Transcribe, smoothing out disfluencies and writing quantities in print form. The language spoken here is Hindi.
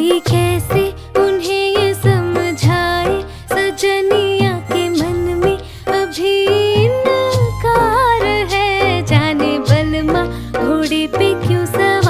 कोई कैसे उन्हें ये समझाए, सजनिया के मन में अभी इनकार है। जाने बलमा घोड़े पे क्यों सवार